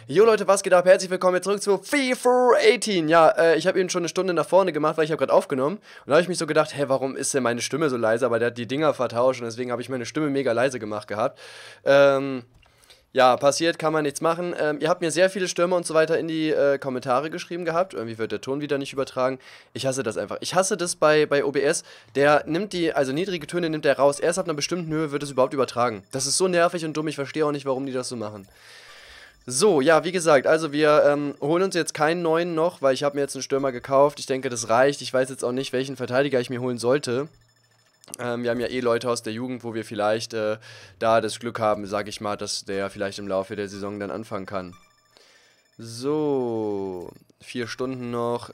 Jo Leute, was geht ab? Herzlich willkommen jetzt zurück zu FIFA 18. Ja, ich habe eben schon eine Stunde nach vorne gemacht, weil ich habe gerade aufgenommen. Und da habe ich mich so gedacht, hä, warum ist denn meine Stimme so leise? Aber der hat die Dinger vertauscht und deswegen habe ich meine Stimme mega leise gemacht gehabt. Ja, passiert, kann man nichts machen. Ihr habt mir sehr viele Stürme und so weiter in die Kommentare geschrieben gehabt. Irgendwie wird der Ton wieder nicht übertragen. Ich hasse das einfach. Ich hasse das bei OBS. Der nimmt also niedrige Töne nimmt der raus. Erst ab einer bestimmten Höhe wird es überhaupt übertragen. Das ist so nervig und dumm. Ich verstehe auch nicht, warum die das so machen. So, ja, wie gesagt, also wir holen uns jetzt keinen neuen noch, weil ich habe mir jetzt einen Stürmer gekauft. Ich denke, das reicht. Ich weiß jetzt auch nicht, welchen Verteidiger ich mir holen sollte. Wir haben ja eh Leute aus der Jugend, wo wir vielleicht da das Glück haben, sag ich mal, dass der vielleicht im Laufe der Saison dann anfangen kann. So, 4 Stunden noch.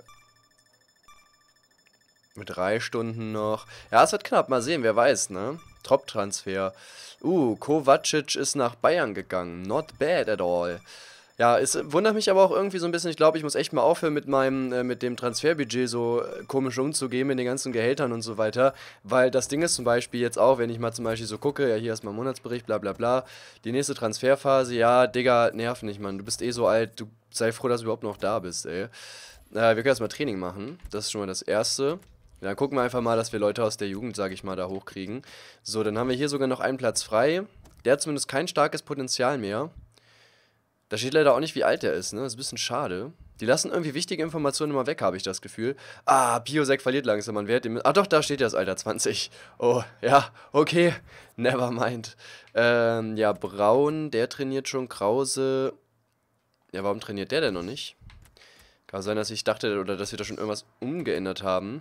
Mit 3 Stunden noch. Ja, es wird knapp, mal sehen, wer weiß, ne? Top-Transfer. Kovacic ist nach Bayern gegangen. Not bad at all. Ja, es wundert mich aber auch irgendwie so ein bisschen. Ich glaube, ich muss echt mal aufhören mit dem Transferbudget so komisch umzugehen mit den ganzen Gehältern und so weiter. Weil das Ding ist zum Beispiel jetzt auch, wenn ich mal zum Beispiel so gucke, ja, hier ist mein Monatsbericht, bla bla bla. Die nächste Transferphase, ja, Digga, nerv nicht, Mann. Du bist eh so alt, du sei froh, dass du überhaupt noch da bist, ey. Wir können erstmal Training machen. Das ist schon mal das Erste. Ja, dann gucken wir einfach mal, dass wir Leute aus der Jugend, sage ich mal, da hochkriegen. So, dann haben wir hier sogar noch einen Platz frei. Der hat zumindest kein starkes Potenzial mehr. Da steht leider auch nicht, wie alt der ist, ne? Das ist ein bisschen schade. Die lassen irgendwie wichtige Informationen immer weg, habe ich das Gefühl. Piosek verliert langsam an Wert. Doch, da steht ja das Alter, 20. Oh, ja, okay. Never mind. Ja, Braun, der trainiert schon. Krause. Ja, warum trainiert der denn noch nicht? Kann sein, dass ich dachte, oder dass wir da schon irgendwas umgeändert haben.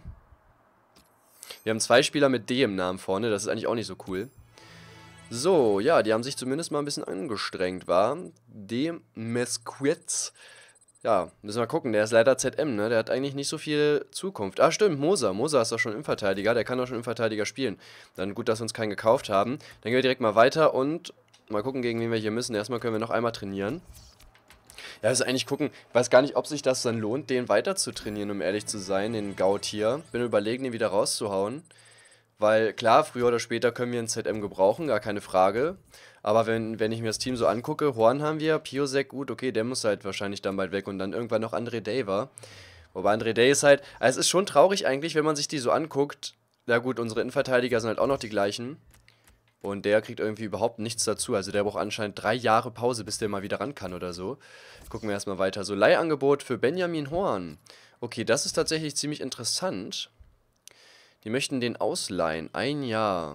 Wir haben 2 Spieler mit D im Namen vorne, das ist eigentlich auch nicht so cool. So, ja, die haben sich zumindest mal ein bisschen angestrengt, war. D. Mesquitz. Ja, müssen wir mal gucken, der ist leider ZM, ne? Der hat eigentlich nicht so viel Zukunft. Ah, stimmt, Moser. Moser ist doch schon Innenverteidiger, der kann doch schon Innenverteidiger spielen. Dann gut, dass wir uns keinen gekauft haben. Dann gehen wir direkt mal weiter und mal gucken, gegen wen wir hier müssen. Erstmal können wir noch einmal trainieren. Ja, also eigentlich gucken, ich weiß gar nicht, ob sich das dann lohnt, den weiter zu trainieren, um ehrlich zu sein, den Gaut hier. Bin überlegen, den wieder rauszuhauen. Weil klar, früher oder später können wir einen ZM gebrauchen, gar keine Frage. Aber wenn ich mir das Team so angucke, Horn haben wir, Piosek, gut, okay, der muss halt wahrscheinlich dann bald weg und dann irgendwann noch André Daver. Wobei André Day ist halt, also es ist schon traurig eigentlich, wenn man sich die so anguckt. Na gut, unsere Innenverteidiger sind halt auch noch die gleichen. Und der kriegt irgendwie überhaupt nichts dazu. Also der braucht anscheinend 3 Jahre Pause, bis der mal wieder ran kann oder so. Gucken wir erstmal weiter. So, Leihangebot für Benjamin Horn. Okay, das ist tatsächlich ziemlich interessant. Die möchten den ausleihen. 1 Jahr.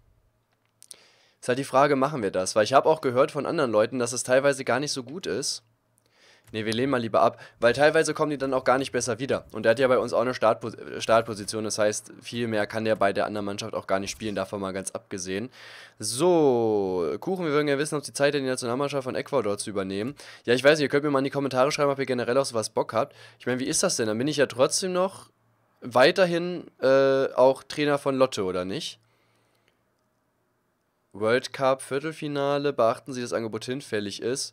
Ist halt die Frage, machen wir das? Weil ich habe auch gehört von anderen Leuten, dass es teilweise gar nicht so gut ist. Ne, wir lehnen mal lieber ab, weil teilweise kommen die dann auch gar nicht besser wieder. Und der hat ja bei uns auch eine Startposition, das heißt, viel mehr kann der bei der anderen Mannschaft auch gar nicht spielen, davon mal ganz abgesehen. So, Kuchen, wir würden ja wissen, ob die Zeit hat, die Nationalmannschaft von Ecuador zu übernehmen. Ja, ich weiß nicht, ihr könnt mir mal in die Kommentare schreiben, ob ihr generell auf sowas Bock habt. Ich meine, wie ist das denn? Dann bin ich ja trotzdem noch weiterhin auch Trainer von Lotte, oder nicht? World Cup Viertelfinale, beachten Sie, dass das Angebot hinfällig ist.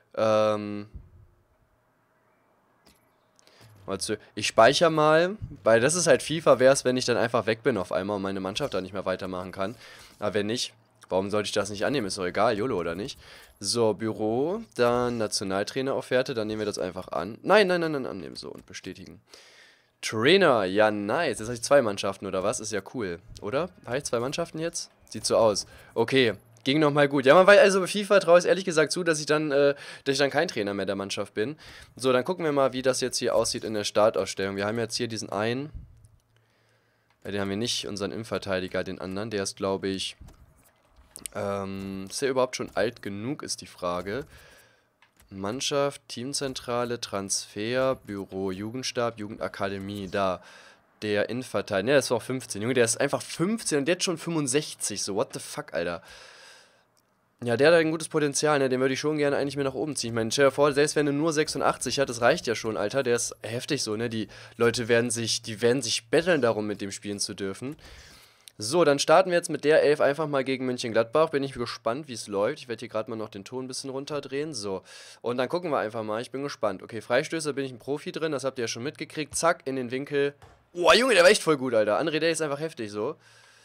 Ich speichere mal, weil das ist halt FIFA, wäre es, wenn ich dann einfach weg bin auf einmal und meine Mannschaft da nicht mehr weitermachen kann. Aber wenn nicht, warum sollte ich das nicht annehmen? Ist doch egal, YOLO oder nicht. So, Büro, dann Nationaltrainer-Offerte, dann nehmen wir das einfach an. Nein, nein, nein, nein, annehmen, so und bestätigen. Trainer, ja nice, jetzt habe ich 2 Mannschaften oder was? Ist ja cool, oder? Habe ich 2 Mannschaften jetzt? Sieht so aus. Okay, ging nochmal gut. Ja, man weiß, also bei FIFA traue ich es ehrlich gesagt zu, dass ich dann kein Trainer mehr der Mannschaft bin. So, dann gucken wir mal, wie das jetzt hier aussieht in der Startausstellung. Wir haben jetzt hier diesen einen. Ja, den haben wir nicht, unseren Innenverteidiger, den anderen. Der ist, glaube ich, ist der überhaupt schon alt genug, ist die Frage. Mannschaft, Teamzentrale, Transfer, Büro, Jugendstab, Jugendakademie, da. Der Innenverteidiger, ne, das war auch 15. Junge, der ist einfach 15 und jetzt schon 65. So, what the fuck, Alter. Ja, der hat ein gutes Potenzial, ne? Den würde ich schon gerne eigentlich mir nach oben ziehen. Ich meine, stell dir vor, selbst wenn er nur 86 hat, das reicht ja schon, Alter. Der ist heftig so, ne? Die Leute werden sich betteln darum, mit dem spielen zu dürfen. So, dann starten wir jetzt mit der 11 einfach mal gegen Mönchengladbach. Bin ich gespannt, wie es läuft. Ich werde hier gerade mal noch den Ton ein bisschen runterdrehen. So, und dann gucken wir einfach mal. Ich bin gespannt. Okay, Freistöße, bin ich ein Profi drin. Das habt ihr ja schon mitgekriegt. Zack, in den Winkel. Boah, Junge, der war echt voll gut, Alter. André, der ist einfach heftig so.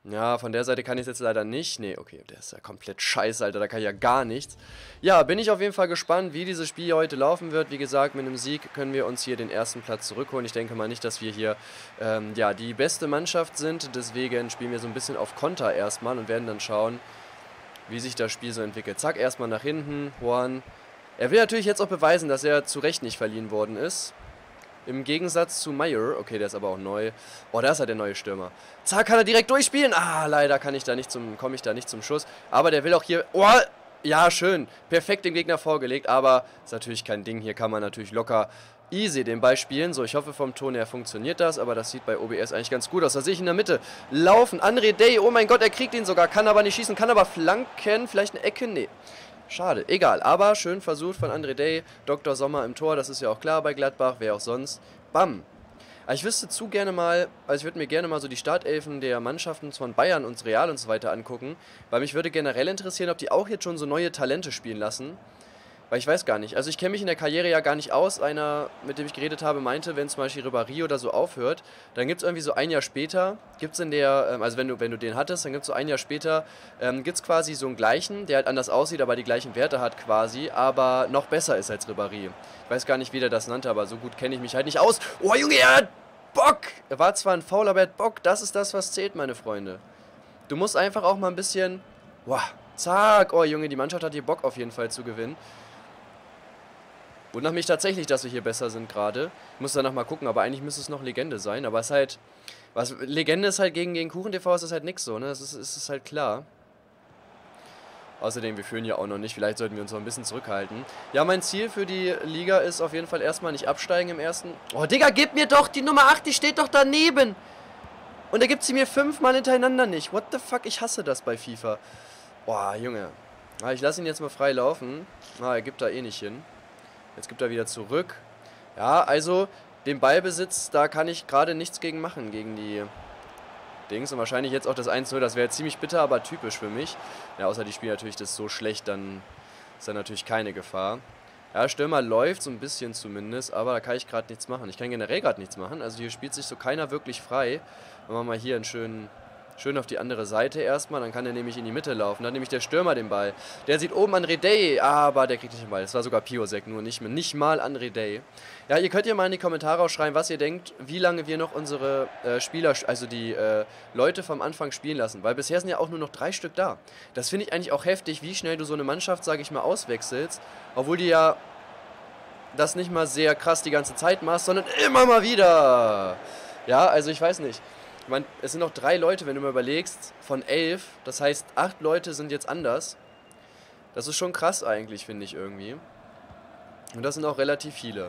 Ja, von der Seite kann ich es jetzt leider nicht. Nee, okay, der ist ja komplett scheiße, Alter, da kann ich ja gar nichts. Ja, bin ich auf jeden Fall gespannt, wie dieses Spiel heute laufen wird. Wie gesagt, mit einem Sieg können wir uns hier den ersten Platz zurückholen. Ich denke mal nicht, dass wir hier, ja, die beste Mannschaft sind. Deswegen spielen wir so ein bisschen auf Konter erstmal und werden dann schauen, wie sich das Spiel so entwickelt. Zack, erstmal nach hinten, Juan. Er will natürlich jetzt auch beweisen, dass er zu Recht nicht verliehen worden ist. Im Gegensatz zu Meyer, okay, der ist aber auch neu. Oh, da ist halt der neue Stürmer. Zack, kann er direkt durchspielen. Ah, leider komme ich da nicht zum Schuss. Aber der will auch hier... Oh, ja, schön. Perfekt dem Gegner vorgelegt, aber ist natürlich kein Ding. Hier kann man natürlich locker easy den Ball spielen. So, ich hoffe, vom Ton her funktioniert das, aber das sieht bei OBS eigentlich ganz gut aus. Da sehe ich in der Mitte laufen. André Day, oh mein Gott, er kriegt ihn sogar. Kann aber nicht schießen, kann aber flanken. Vielleicht eine Ecke? Nee. Schade, egal, aber schön versucht von André Day, Dr. Sommer im Tor, das ist ja auch klar bei Gladbach, wer auch sonst. Bam. Aber ich wüsste zu gerne mal, also ich würde mir gerne mal so die Startelfen der Mannschaften von Bayern und Real und so weiter angucken, weil mich würde generell interessieren, ob die auch jetzt schon so neue Talente spielen lassen. Weil ich weiß gar nicht, also ich kenne mich in der Karriere ja gar nicht aus. Einer, mit dem ich geredet habe, meinte, wenn zum Beispiel Ribéry oder so aufhört, dann gibt es irgendwie so ein Jahr später, gibt es in der, also wenn du den hattest, dann gibt es so ein Jahr später, gibt es quasi so einen gleichen, der halt anders aussieht, aber die gleichen Werte hat quasi, aber noch besser ist als Ribéry. Ich weiß gar nicht, wie der das nannte, aber so gut kenne ich mich halt nicht aus. Oh Junge, er hat Bock! Er war zwar ein Foul, aber er hat Bock. Das ist das, was zählt, meine Freunde. Du musst einfach auch mal ein bisschen, wow, zack, oh Junge, die Mannschaft hat hier Bock auf jeden Fall zu gewinnen. Wundert mich tatsächlich, dass wir hier besser sind gerade. Ich muss danach mal gucken, aber eigentlich müsste es noch Legende sein. Aber es ist halt, Legende ist halt gegen KuchenTV ist das halt nix so, ne? Das ist halt klar. Außerdem, wir führen ja auch noch nicht. Vielleicht sollten wir uns noch ein bisschen zurückhalten. Ja, mein Ziel für die Liga ist auf jeden Fall erstmal nicht absteigen im ersten. Oh, Digga, gib mir doch die Nummer 8, die steht doch daneben. Und da gibt sie mir 5-mal hintereinander nicht. What the fuck, ich hasse das bei FIFA. Boah, Junge. Ich lasse ihn jetzt mal frei laufen. Er gibt da eh nicht hin. Jetzt gibt er wieder zurück. Ja, also den Ballbesitz, da kann ich gerade nichts gegen machen, gegen die Dings. Und wahrscheinlich jetzt auch das 1-0, das wäre ziemlich bitter, aber typisch für mich. Ja, außer die spielen natürlich das so schlecht, dann ist da natürlich keine Gefahr. Ja, Stürmer läuft so ein bisschen zumindest, aber da kann ich gerade nichts machen. Ich kann generell gerade nichts machen, also hier spielt sich so keiner wirklich frei. Machen wir mal hier einen schön auf die andere Seite erstmal, dann kann er nämlich in die Mitte laufen. Dann hat nämlich der Stürmer den Ball. Der sieht oben André Day, aber der kriegt nicht den Ball. Das war sogar Piosek, nur nicht mal André Day. Ja, ihr könnt ja mal in die Kommentare auch schreiben, was ihr denkt, wie lange wir noch unsere Spieler, also die Leute vom Anfang spielen lassen. Weil bisher sind ja auch nur noch 3 Stück da. Das finde ich eigentlich auch heftig, wie schnell du so eine Mannschaft, sage ich mal, auswechselst. Obwohl die ja das nicht mal sehr krass die ganze Zeit machst, sondern immer mal wieder. Ja, also ich weiß nicht. Ich meine, es sind noch 3 Leute, wenn du mal überlegst, von 11. Das heißt, 8 Leute sind jetzt anders. Das ist schon krass eigentlich, finde ich irgendwie. Und das sind auch relativ viele.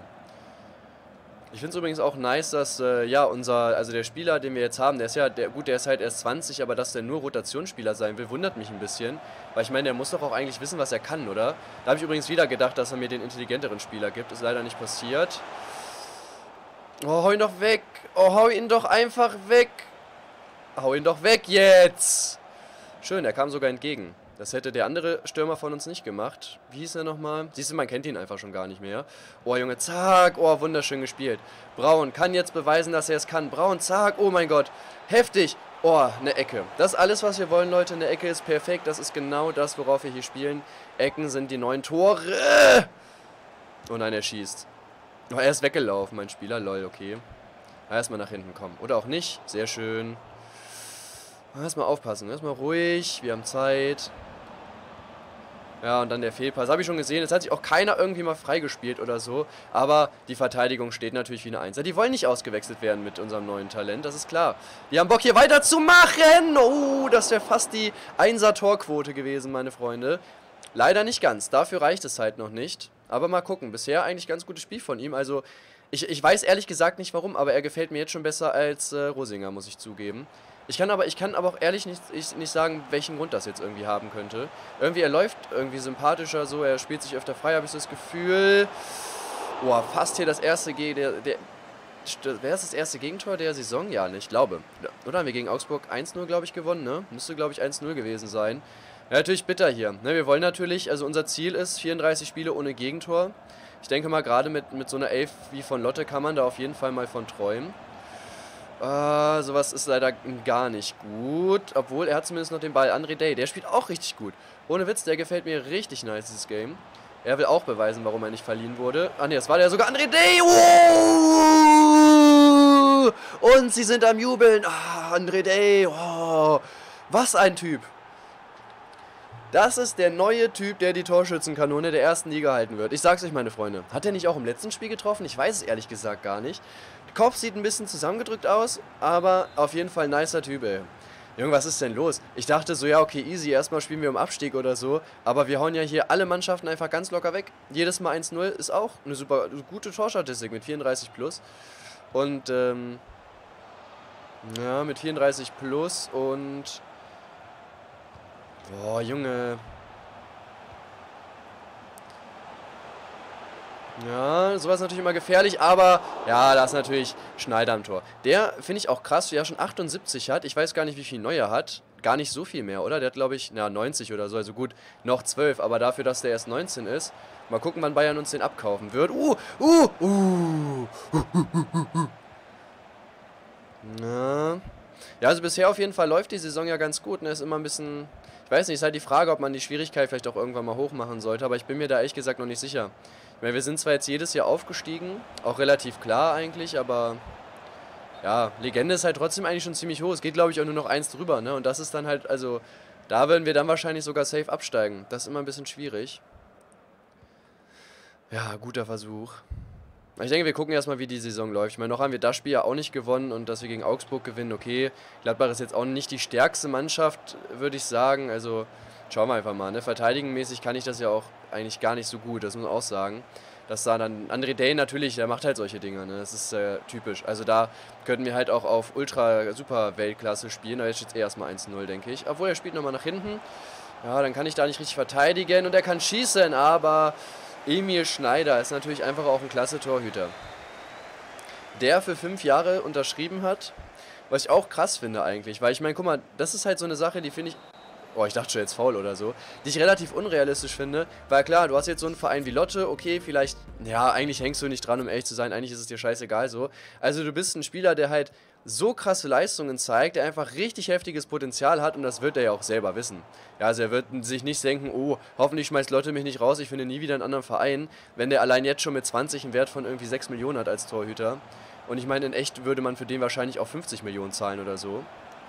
Ich finde es übrigens auch nice, dass, ja, also der Spieler, den wir jetzt haben, der ist ja, der ist halt erst 20, aber dass der nur Rotationsspieler sein will, wundert mich ein bisschen. Weil ich meine, der muss doch auch eigentlich wissen, was er kann, oder? Da habe ich übrigens wieder gedacht, dass er mir den intelligenteren Spieler gibt. Ist leider nicht passiert. Oh, hau ihn doch weg. Oh, hau ihn doch einfach weg. Hau ihn doch weg jetzt. Schön, er kam sogar entgegen. Das hätte der andere Stürmer von uns nicht gemacht. Wie hieß er nochmal? Siehst du, man kennt ihn einfach schon gar nicht mehr. Oh, Junge, zack. Oh, wunderschön gespielt. Braun kann jetzt beweisen, dass er es kann. Braun, zack. Oh mein Gott. Heftig. Oh, eine Ecke. Das ist alles, was wir wollen, Leute. Eine Ecke ist perfekt. Das ist genau das, worauf wir hier spielen. Ecken sind die neuen Tore. Oh nein, er schießt. Oh, er ist weggelaufen, mein Spieler. Lol, okay. Erstmal nach hinten kommen. Oder auch nicht. Sehr schön. Erstmal aufpassen. Erstmal ruhig. Wir haben Zeit. Ja, und dann der Fehlpass. Habe ich schon gesehen. Jetzt hat sich auch keiner irgendwie mal freigespielt oder so. Aber die Verteidigung steht natürlich wie eine 1. Die wollen nicht ausgewechselt werden mit unserem neuen Talent. Das ist klar. Die haben Bock, hier weiterzumachen. Oh, das wäre fast die 1er-Torquote gewesen, meine Freunde. Leider nicht ganz. Dafür reicht es halt noch nicht. Aber mal gucken. Bisher eigentlich ganz gutes Spiel von ihm. Also, ich weiß ehrlich gesagt nicht warum, aber er gefällt mir jetzt schon besser als Rosinger, muss ich zugeben. Ich kann aber auch ehrlich nicht sagen, welchen Grund das jetzt irgendwie haben könnte. Irgendwie, er läuft irgendwie sympathischer so, er spielt sich öfter frei, habe ich so das Gefühl. Boah, fast hier das erste wer ist das erste Gegentor der Saison? Ja, ich glaube. Oder haben wir gegen Augsburg 1-0, glaube ich, gewonnen, ne? Müsste, glaube ich, 1-0 gewesen sein. Ja, natürlich bitter hier. Ne, wir wollen natürlich, also unser Ziel ist 34 Spiele ohne Gegentor. Ich denke mal, gerade mit so einer 11 wie von Lotte kann man da auf jeden Fall mal von träumen. Sowas ist leider gar nicht gut. Obwohl, er hat zumindest noch den Ball. André Day, der spielt auch richtig gut. Ohne Witz, der gefällt mir richtig nice, dieses Game. Er will auch beweisen, warum er nicht verliehen wurde. Ah ne, das war der sogar André Day. Oh! Und sie sind am Jubeln. André Day. Oh, was ein Typ. Das ist der neue Typ, der die Torschützenkanone der ersten Liga halten wird. Ich sag's euch, meine Freunde. Hat er nicht auch im letzten Spiel getroffen? Ich weiß es ehrlich gesagt gar nicht. Der Kopf sieht ein bisschen zusammengedrückt aus, aber auf jeden Fall ein nicer Typ, ey. Junge, was ist denn los? Ich dachte so, ja, okay, easy, erstmal spielen wir um Abstieg oder so. Aber wir hauen ja hier alle Mannschaften einfach ganz locker weg. Jedes Mal 1-0 ist auch eine super gute Torstatistik mit 34 plus. Und, ja, mit 34 plus und... Boah, Junge. Ja, sowas ist natürlich immer gefährlich, aber ja, da ist natürlich Schneider am Tor. Der finde ich auch krass, wie er schon 78 hat. Ich weiß gar nicht, wie viel neu er hat. Gar nicht so viel mehr, oder? Der hat, glaube ich, 90 oder so. Also gut, noch 12, aber dafür, dass der erst 19 ist. Mal gucken, wann Bayern uns den abkaufen wird. Na. Ja, also bisher auf jeden Fall läuft die Saison ja ganz gut. Ne? Ist immer ein bisschen... Ich weiß nicht, ist halt die Frage, ob man die Schwierigkeit vielleicht auch irgendwann mal hoch machen sollte. Aber ich bin mir da ehrlich gesagt noch nicht sicher. Ich meine, wir sind zwar jetzt jedes Jahr aufgestiegen. Auch relativ klar eigentlich, aber... Ja, Legende ist halt trotzdem eigentlich schon ziemlich hoch. Es geht, glaube ich, auch nur noch eins drüber, ne? Und das ist dann halt, also... Da würden wir dann wahrscheinlich sogar safe absteigen. Das ist immer ein bisschen schwierig. Ja, guter Versuch. Ich denke, wir gucken erstmal, wie die Saison läuft. Ich meine, noch haben wir das Spiel ja auch nicht gewonnen und dass wir gegen Augsburg gewinnen, okay. Gladbach ist jetzt auch nicht die stärkste Mannschaft, würde ich sagen. Also, schauen wir einfach mal, ne? Verteidigenmäßig kann ich das ja auch eigentlich gar nicht so gut, das muss man auch sagen. Dass da dann André Day natürlich, der macht halt solche Dinge, ne? Das ist typisch. Also da könnten wir halt auch auf Ultra-Super-Weltklasse spielen, aber jetzt steht es erstmal 1-0, denke ich. Obwohl, er spielt nochmal nach hinten. Ja, dann kann ich da nicht richtig verteidigen und er kann schießen, aber... Emil Schneider ist natürlich einfach auch ein klasse Torhüter. Der für 5 Jahre unterschrieben hat, was ich auch krass finde eigentlich, weil ich meine, guck mal, das ist halt so eine Sache, die finde ich, oh, ich dachte schon jetzt faul oder so, die ich relativ unrealistisch finde, weil klar, du hast jetzt so einen Verein wie Lotte, okay, vielleicht, ja, eigentlich hängst du nicht dran, um ehrlich zu sein, eigentlich ist es dir scheißegal so. Also du bist ein Spieler, der halt so krasse Leistungen zeigt, der einfach richtig heftiges Potenzial hat und das wird er ja auch selber wissen. Ja, also er wird sich nicht denken, oh, hoffentlich schmeißt Lotte mich nicht raus, ich finde nie wieder einen anderen Verein, wenn der allein jetzt schon mit 20 einen Wert von irgendwie 6 Millionen hat als Torhüter. Und ich meine, in echt würde man für den wahrscheinlich auch 50 Millionen zahlen oder so.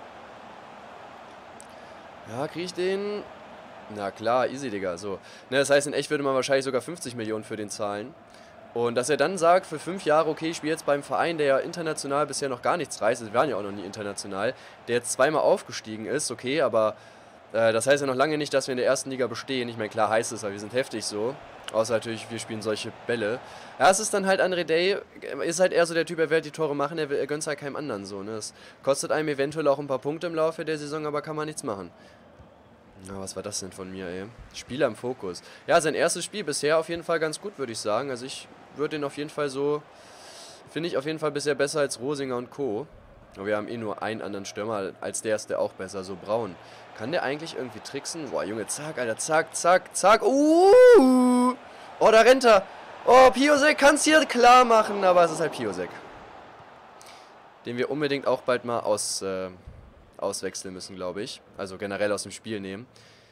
Ja, kriege ich den? Na klar, easy, Digga, so. Ne, das heißt, in echt würde man wahrscheinlich sogar 50 Millionen für den zahlen. Und dass er dann sagt, für 5 Jahre, okay, ich spiele jetzt beim Verein, der ja international bisher noch gar nichts reißt, wir waren ja auch noch nie international, der jetzt zweimal aufgestiegen ist, okay, aber das heißt ja noch lange nicht, dass wir in der ersten Liga bestehen. Ich meine, klar heißt es, aber wir sind heftig so. Außer natürlich, wir spielen solche Bälle. Ja, es ist dann halt André Day, ist halt eher so der Typ, er will die Tore machen, er gönnt es halt keinem anderen so. Ne? Das kostet einem eventuell auch ein paar Punkte im Laufe der Saison, aber kann man nichts machen. Na, was war das denn von mir, ey? Spieler im Fokus. Ja, sein erstes Spiel bisher auf jeden Fall ganz gut, würde ich sagen. Also ich würde den auf jeden Fall so, finde ich auf jeden Fall bisher besser als Rosinger und Co. Aber wir haben eh nur einen anderen Stürmer, als der ist der auch besser, so Braun. Kann der eigentlich irgendwie tricksen? Boah, Junge, zack, Alter, zack, zack, zack. Oh, da rennt er. Oh, Piosek kann es hier klar machen, aber es ist halt Piosek. Den wir unbedingt auch bald mal auswechseln müssen, glaube ich. Also generell aus dem Spiel nehmen.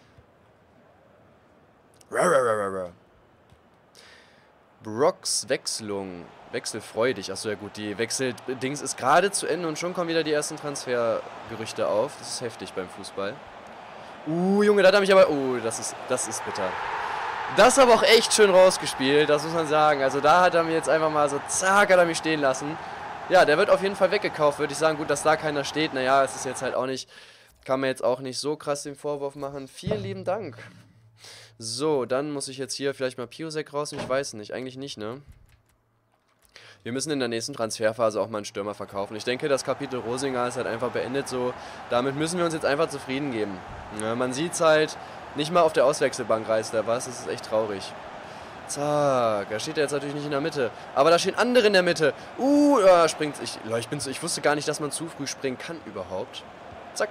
Brocks Wechselung. Wechselfreudig. Achso, ja gut, die Wechseldings ist gerade zu Ende und schon kommen wieder die ersten Transfergerüchte auf. Das ist heftig beim Fußball. Junge, da hat er mich aber... das ist bitter. Das aber auch echt schön rausgespielt, das muss man sagen. Also da hat er mir jetzt einfach mal so, zack, hat er mich stehen lassen. Ja, der wird auf jeden Fall weggekauft, würde ich sagen. Gut, dass da keiner steht. Naja, es ist jetzt halt auch nicht... Kann man jetzt auch nicht so krass den Vorwurf machen. Vielen lieben Dank. So, dann muss ich jetzt hier vielleicht mal Piosek rausnehmen. Ich weiß nicht, eigentlich nicht, ne? Wir müssen in der nächsten Transferphase auch mal einen Stürmer verkaufen. Ich denke, das Kapitel Rosinger ist halt einfach beendet so. Damit müssen wir uns jetzt einfach zufrieden geben. Ja, man sieht es halt, nicht mal auf der Auswechselbank reißt er was. Das ist echt traurig. Zack, da steht er jetzt natürlich nicht in der Mitte. Aber da stehen andere in der Mitte. Da springt... Ich wusste gar nicht, dass man zu früh springen kann überhaupt. Zack.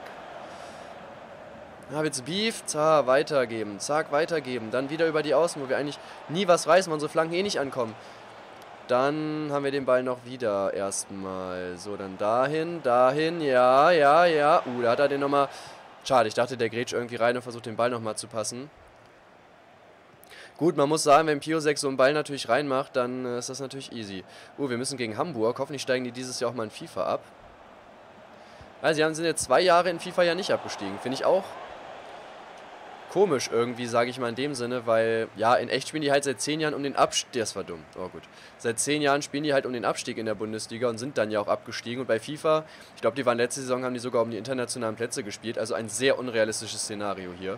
Ja, jetzt Beef, zack, weitergeben, zack, weitergeben. Dann wieder über die Außen, wo wir eigentlich nie was reißen, weil unsere Flanken eh nicht ankommen. Dann haben wir den Ball noch wieder erstmal. So, dann dahin, dahin, ja, ja, ja. Da hat er den nochmal... Schade, ich dachte, der grätscht irgendwie rein und versucht den Ball nochmal zu passen. Gut, man muss sagen, wenn Piosek so einen Ball natürlich reinmacht, dann ist das natürlich easy. Wir müssen gegen Hamburg. Hoffentlich steigen die dieses Jahr auch mal in FIFA ab. Also, sie sind jetzt 2 Jahre in FIFA ja nicht abgestiegen. Finde ich auch komisch irgendwie, sage ich mal in dem Sinne, weil, ja, in echt spielen die halt seit 10 Jahren um den Abstieg. Das war dumm. Oh gut. Seit 10 Jahren spielen die halt um den Abstieg in der Bundesliga und sind dann ja auch abgestiegen. Und bei FIFA, ich glaube, die waren letzte Saison, haben die sogar um die internationalen Plätze gespielt. Also ein sehr unrealistisches Szenario hier.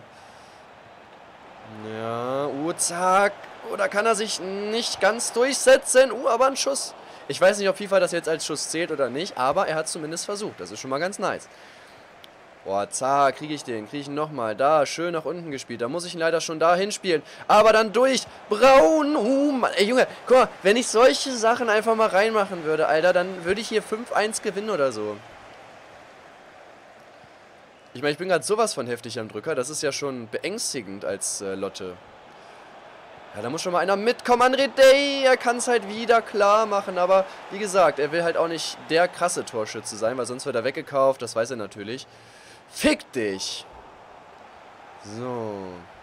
Ja, zack. Da kann er sich nicht ganz durchsetzen. Aber ein Schuss. Ich weiß nicht, ob FIFA das jetzt als Schuss zählt oder nicht, aber er hat es zumindest versucht. Das ist schon mal ganz nice. Zack, kriege ich ihn nochmal. Da, schön nach unten gespielt. Da muss ich ihn leider schon da hinspielen. Aber dann durch. Braun. Mann. Ey, Junge, guck mal, wenn ich solche Sachen einfach mal reinmachen würde, Alter, dann würde ich hier 5-1 gewinnen oder so. Ich meine, ich bin gerade sowas von heftig am Drücker. Das ist ja schon beängstigend als Lotte. Ja, da muss schon mal einer mitkommen. André Day, er kann es halt wieder klar machen. Aber wie gesagt, er will halt auch nicht der krasse Torschütze sein, weil sonst wird er weggekauft. Das weiß er natürlich. Fick dich! So.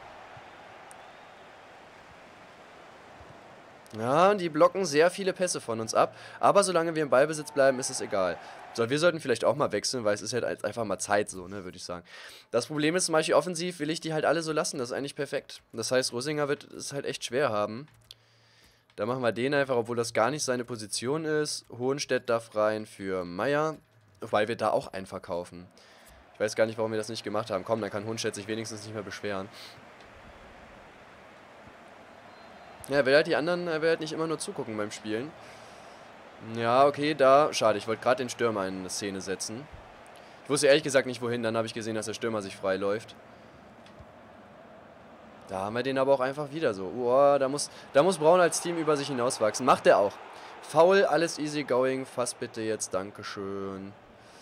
Ja, die blocken sehr viele Pässe von uns ab. Aber solange wir im Ballbesitz bleiben, ist es egal. So, wir sollten vielleicht auch mal wechseln, weil es ist halt einfach mal Zeit so, ne, würde ich sagen. Das Problem ist zum Beispiel offensiv, will ich die halt alle so lassen. Das ist eigentlich perfekt. Das heißt, Rosinger wird es halt echt schwer haben. Da machen wir den einfach, obwohl das gar nicht seine Position ist. Hohenstedt darf rein für Meier. Wobei wir da auch einen verkaufen. Ich weiß gar nicht, warum wir das nicht gemacht haben. Komm, dann kann Hohenstedt sich wenigstens nicht mehr beschweren. Ja, er will halt er will halt nicht immer nur zugucken beim Spielen. Ja, okay, da, schade, ich wollte gerade den Stürmer in eine Szene setzen. Ich wusste ehrlich gesagt nicht wohin, dann habe ich gesehen, dass der Stürmer sich frei läuft. Da haben wir den aber auch einfach wieder so. Da muss Braun als Team über sich hinauswachsen. Macht er auch. Foul, alles easy going. Fass bitte jetzt, dankeschön.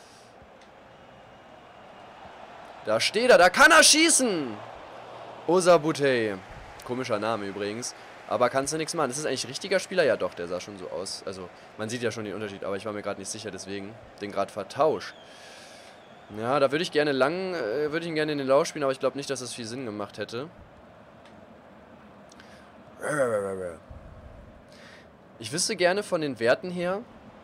Da steht er, da kann er schießen! Osabutey. Komischer Name übrigens. Aber kannst du nichts machen. Ist das eigentlich ein richtiger Spieler? Ja doch, der sah schon so aus. Also, man sieht ja schon den Unterschied, aber ich war mir gerade nicht sicher, deswegen den gerade vertauscht. Ja, da würde ich gerne würde ich ihn gerne in den Lauf spielen, aber ich glaube nicht, dass das viel Sinn gemacht hätte. Ich wüsste gerne von den Werten her,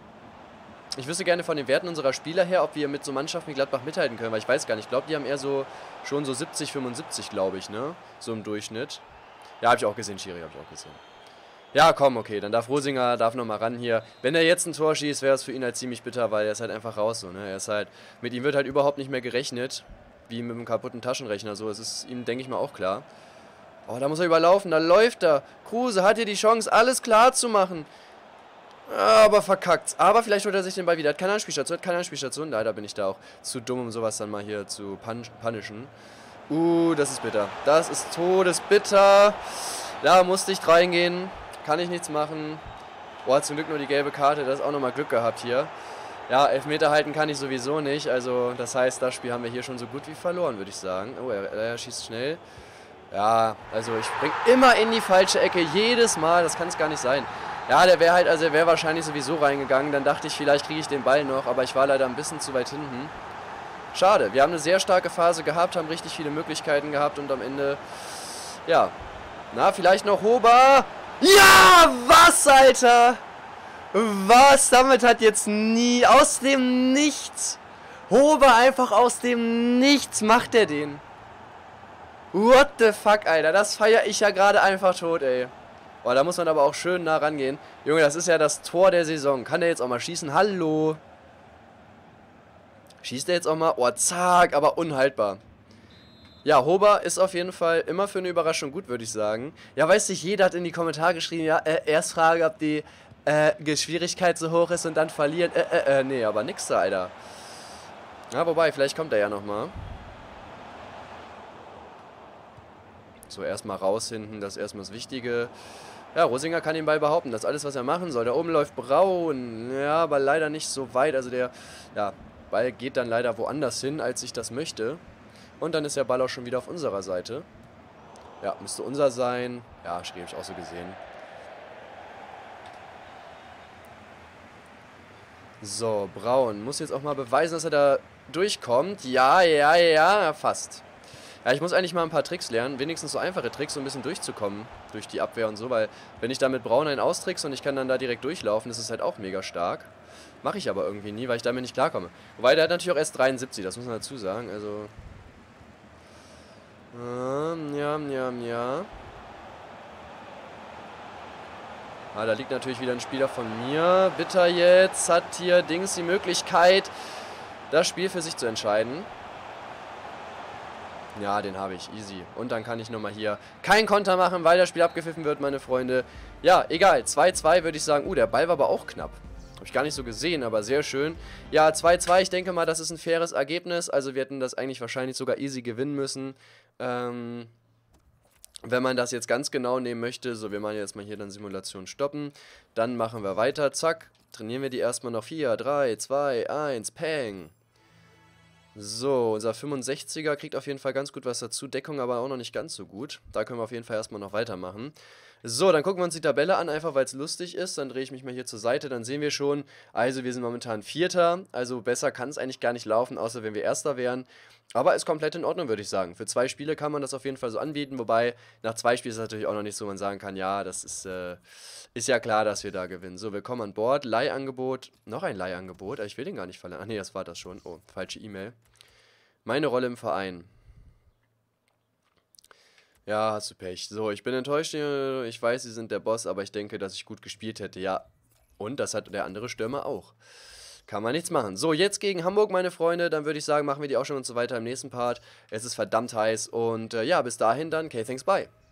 unserer Spieler her, ob wir mit so Mannschaften wie Gladbach mithalten können, weil ich weiß gar nicht, ich glaube, die haben eher so, schon so 70, 75, glaube ich, ne? So im Durchschnitt. Ja, habe ich auch gesehen, Schiri, habe ich auch gesehen. Ja, komm, okay, dann darf Rosinger, nochmal ran hier. Wenn er jetzt ein Tor schießt, wäre es für ihn halt ziemlich bitter, weil er ist halt einfach raus, so, ne? Er ist halt, mit ihm wird halt überhaupt nicht mehr gerechnet, wie mit einem kaputten Taschenrechner, so, es ist ihm, denke ich mal, auch klar. Da muss er überlaufen, da läuft er. Kruse hat hier die Chance, alles klar zu machen. Aber verkackt. Aber vielleicht holt er sich den Ball wieder. Hat keine Anspielstation. Leider bin ich da auch zu dumm, um sowas dann mal hier zu punishen. Das ist bitter. Das ist todesbitter. Da musste ich reingehen. Kann ich nichts machen. Zum Glück nur die gelbe Karte. Das ist auch nochmal Glück gehabt hier. Ja, Elfmeter halten kann ich sowieso nicht. Also, das heißt, das Spiel haben wir hier schon so gut wie verloren, würde ich sagen. Er schießt schnell. Ja, also ich spring immer in die falsche Ecke. Jedes Mal. Das kann es gar nicht sein. Ja, der wäre wahrscheinlich sowieso reingegangen. Dann dachte ich, vielleicht kriege ich den Ball noch. Aber ich war leider ein bisschen zu weit hinten. Schade. Wir haben eine sehr starke Phase gehabt, haben richtig viele Möglichkeiten gehabt. Und am Ende, ja. Vielleicht noch Hober. Ja, was, Alter? Was? Damit hat jetzt nie, aus dem Nichts. Hober einfach aus dem Nichts macht er den. What the fuck, Alter? Das feiere ich ja gerade einfach tot, ey. Da muss man aber auch schön nah rangehen. Junge, das ist ja das Tor der Saison. Kann der jetzt auch mal schießen? Hallo? Schießt der jetzt auch mal? Zack, aber unhaltbar. Ja, Hober ist auf jeden Fall immer für eine Überraschung gut, würde ich sagen. Ja, weiß nicht, jeder hat in die Kommentare geschrieben, ja, erst frage, ob die Schwierigkeit so hoch ist und dann verlieren. Nee, aber nix da, Alter. Ja, wobei, vielleicht kommt er ja nochmal. So, erstmal raus hinten, das ist erstmal das Wichtige. Ja, Rosinger kann den Ball behaupten, das ist alles, was er machen soll. Da oben läuft Braun, ja, aber leider nicht so weit. Also der Ball geht dann leider woanders hin, als ich das möchte. Und dann ist der Ball auch schon wieder auf unserer Seite. Ja, müsste unser sein. Ja, Schrie habe ich auch so gesehen. So, Braun muss jetzt auch mal beweisen, dass er da durchkommt. Ja, ja, ja, fast. Ja, ich muss eigentlich mal ein paar Tricks lernen, wenigstens so einfache Tricks, so ein bisschen durchzukommen durch die Abwehr und so, weil wenn ich da mit Braun einen austrickse und ich kann dann da direkt durchlaufen, das ist halt auch mega stark. Mache ich aber irgendwie nie, weil ich damit nicht klarkomme. Wobei, der hat natürlich auch erst 73, das muss man dazu sagen, also... ja, ja, ja. Ah, da liegt natürlich wieder ein Spieler von mir. Bitter jetzt hat hier Dings die Möglichkeit, das Spiel für sich zu entscheiden. Ja, den habe ich. Easy. Und dann kann ich nochmal hier kein Konter machen, weil das Spiel abgepfiffen wird, meine Freunde. Ja, egal. 2-2 würde ich sagen. Der Ball war aber auch knapp. Habe ich gar nicht so gesehen, aber sehr schön. Ja, 2-2. Ich denke mal, das ist ein faires Ergebnis. Also wir hätten das eigentlich wahrscheinlich sogar easy gewinnen müssen. Wenn man das jetzt ganz genau nehmen möchte, so, wir machen jetzt mal hier dann Simulation stoppen. Dann machen wir weiter. Zack. Trainieren wir die erstmal noch. 4, 3, 2, 1. Peng. So, unser 65er kriegt auf jeden Fall ganz gut was dazu. Deckung aber auch noch nicht ganz so gut. Da können wir auf jeden Fall erstmal noch weitermachen. So, dann gucken wir uns die Tabelle an, einfach weil es lustig ist. Dann drehe ich mich mal hier zur Seite, dann sehen wir schon, also wir sind momentan Vierter. Also besser kann es eigentlich gar nicht laufen, außer wenn wir Erster wären. Aber ist komplett in Ordnung, würde ich sagen. Für 2 Spiele kann man das auf jeden Fall so anbieten. Wobei, nach 2 Spielen ist es natürlich auch noch nicht so, man sagen kann, ja, das ist ja klar, dass wir da gewinnen. So, willkommen an Bord. Leihangebot. Noch ein Leihangebot. Ich will den gar nicht verleihen. Ach nee, das war das schon. Oh, falsche E-Mail. Meine Rolle im Verein. Ja, hast du Pech. So, ich bin enttäuscht. Ich weiß, Sie sind der Boss, aber ich denke, dass ich gut gespielt hätte. Ja, und das hat der andere Stürmer auch. Kann man nichts machen. So, jetzt gegen Hamburg, meine Freunde. Dann würde ich sagen, machen wir die auch schon und so weiter im nächsten Part. Es ist verdammt heiß. Und ja, bis dahin dann. Okay, thanks, bye.